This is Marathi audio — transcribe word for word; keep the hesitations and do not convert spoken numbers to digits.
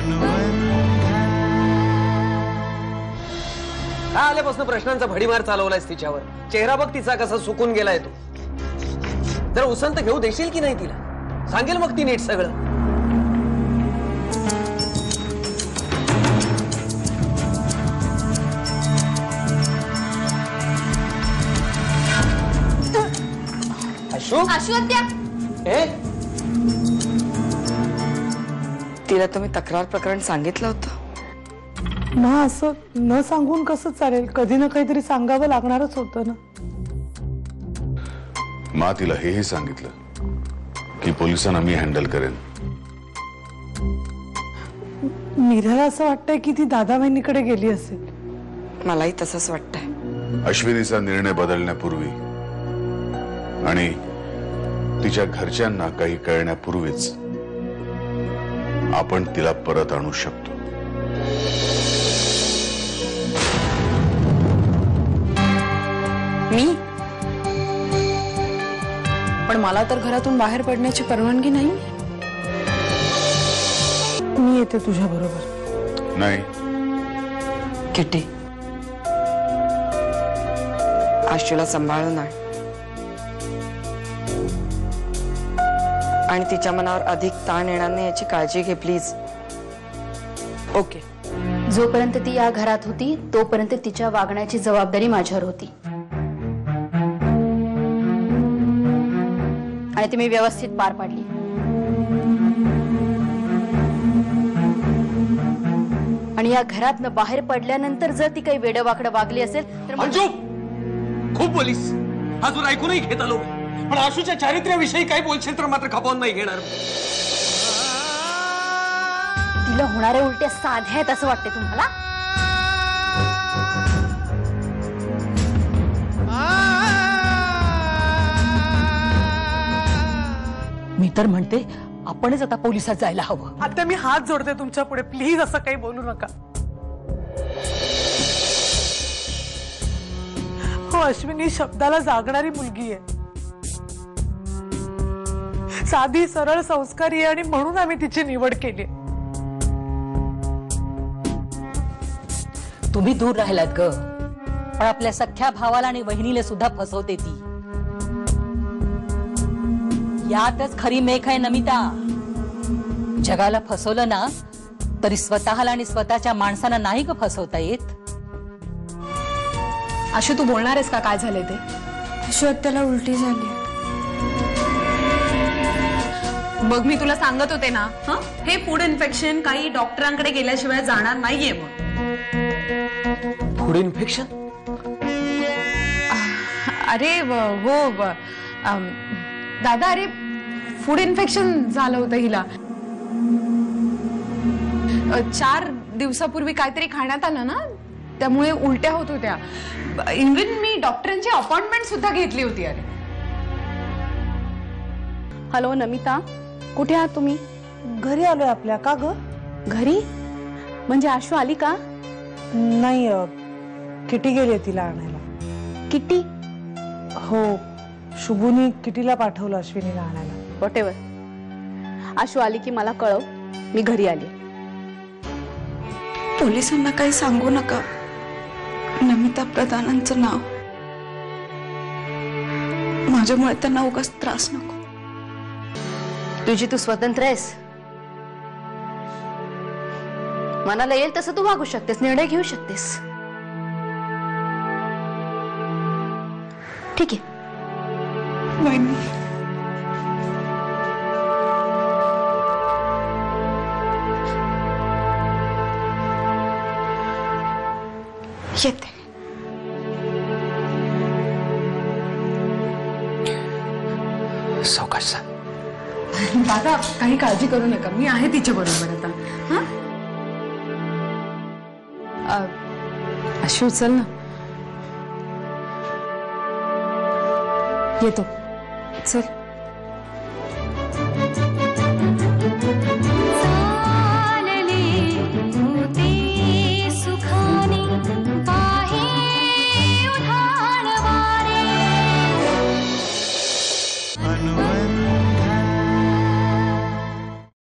का आल्यापासून प्रश्नांचा भडीमार चालवलायस तिच्यावर? चेहरा बघ तिचा कसा सुकून गेलाय तो. जर उसंत घेऊ देशील की नाही तिला? सांगेल मग ती नीट सगळं. आशू आशू आत्या, ए तिला तुम्ही तक्रार प्रकरण सांगितलं होतं ना? असं न सांगून कसं चालेल? कधी ना काहीतरी सांगावं लागणारच होतं ना. मा तिला हेही सांगितलं की पोलिसांना मी हँडल करेन. मीराला असं वाटतंय की ती दादा बहिणीकडे गेली असेल. मलाही तसंच वाटतंय. अश्विनीचा निर्णय बदलण्यापूर्वी आणि तिच्या घरच्यांना काही कळण्यापूर्वीच आपण तिला परत आणू शकतो. मी पण मला तर घरातून बाहेर पडण्याची परवानगी नाही. मी येते तुझ्या बरोबर. नाही, किटी, आशूला सांभाळून आण आणि तिच्या मनावर अधिक ताण येणार नाही याची काळजी घे प्लीज. ओके. जोपर्यंत ती या घरात होती तोपर्यंत तिच्या वागण्याची जबाबदारी माझ्यावर होती आणि ती मी व्यवस्थित पार पाडली. आणि या घरातनं बाहेर पडल्यानंतर जर ती काही वेडवाकडं वागली असेल तर अंजू, खूप बोलीस. अजून ऐकूनही घेत आलो, पण आशूच्या चारित्र्याविषयी काय बोलशील तर मात्र खपवून नाही घेणार. तिला होणाऱ्या उलट्या साध्या आहेत असं वाटते तुम्हाला? मी तर म्हणते आपणच आता पोलिसात जायला हवं. आता मी हात जोडते तुमच्या पुढे, प्लीज असं काही बोलू नका. हो, अश्विनी शब्दाला जागणारी मुलगी आहे. साधी सरळ संस्कारी आहे आणि म्हणून आम्ही तिची निवड केली. तुम्ही दूर राहिलात ग, पण आपल्या सख्या भावाला आणि वहिनीला सुद्धा फसवते ती. यातच खरी मेख आहे नमिता. जगाला फसवलं ना तरी स्वतःला आणि स्वतःच्या माणसांना नाही ग फसवता येत. आशू, तू बोलणार आहेस का? काय झालंय ते? आशू, त्याला उलटी झाली. बघ, मी तुला सांगत होते ना, हं? हे फूड इन्फेक्शन काही डॉक्टरांकडे गेल्याशिवाय जाणार नाहीये. मग फूड इन्फेक्शन? अरे हो दादा, अरे फूड इन्फेक्शन झालं होतं हिला. चार दिवसापूर्वी काहीतरी खाण्यात आलं ना, त्यामुळे उलट्या होत होत्या. इव्हन मी डॉक्टरांची अपॉइंटमेंट सुद्धा घेतली होती. अरे हॅलो नमिता, कुठे आहात तुम्ही? घरी आलोय आपल्या. का ग? घरी म्हणजे आशू आली का? नाही, किटी गेली तिला आणायला. किटी? हो, शुभूनी किटीला पाठवलं अश्विनीला आणायला. वॉटेवर. आशू आली की मला कळव, मी घरी आली. पोलिसांना काही सांगू नका. नमिता प्रधानांचं नाव. माझ्यामुळे त्यांना उगाच त्रास नको. तुझी तू स्वतंत्र आहेस. मनाला येईल तसं तू वागू शकतेस, निर्णय घेऊ शकतेस. ठीक आहे. वहिनी, येते. सावकाश सा. दादा, काही काळजी करू नका, मी आहे तिच्या बरोबर आता. हं? आशू, चल ना. येतो. चल.